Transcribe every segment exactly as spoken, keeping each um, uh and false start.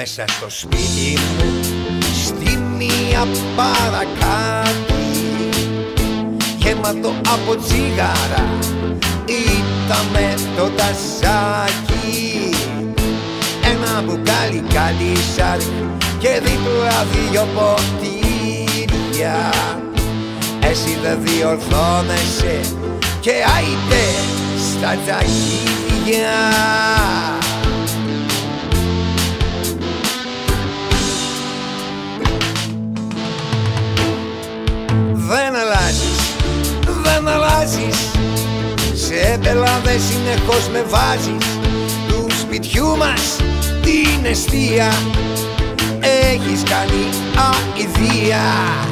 Μέσα στο σπίτι μου, στη μία παρακάτι, γέματο από τσιγάρα, ήταν με το τασάκι. Ένα μπουκάλι καλύσαρ και δίπλα δύο ποτήρια. Εσύ δεν διορθώνεσαι και άιτε στα τζαχίδια. Δεν αλλάζεις, δεν αλλάζεις, σε πελάδες συνεχώς με βάζεις. Του σπιτιού μας την εστία έχεις κάνει αηδία.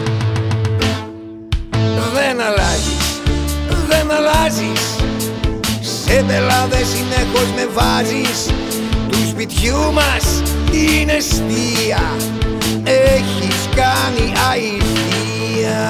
Δεν αλλάζεις, δεν αλλάζεις, σε πελάδες συνεχώς με βάζεις. Του σπιτιού μας την εστία έχεις κάνει αηδία.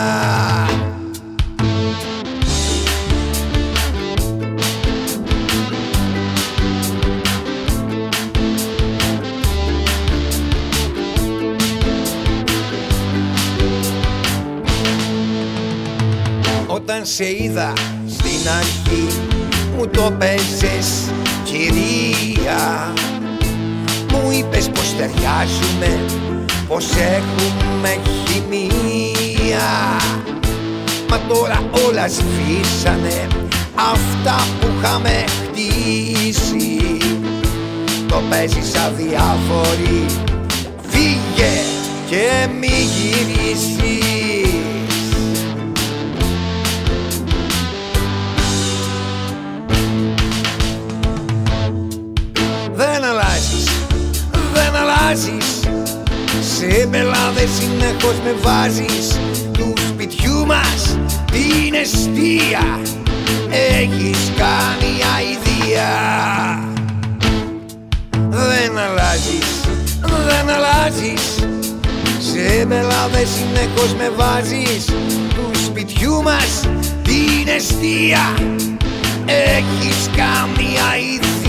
Όταν σε είδα στην αρχή μου το παίζες κυρία. Μου είπες πως ταιριάζουμε, πως έχουμε χημεία. Μα τώρα όλα σβήσανε αυτά που είχαμε χτίσει. Το παίζεις αδιάφορη, φύγε και μη γυρίσεις. Δεν αλλάζεις, δεν αλλάζεις, σε πελάδες συνεχώς με βάζεις. Του σπιτιού μας την εστία έχεις κάνει αηδία. Δεν αλλάζεις, δεν αλλάζεις, σε πελάδες συνεχώς με βάζεις. Του σπιτιού μας την εστία έχεις κάνει αηδία.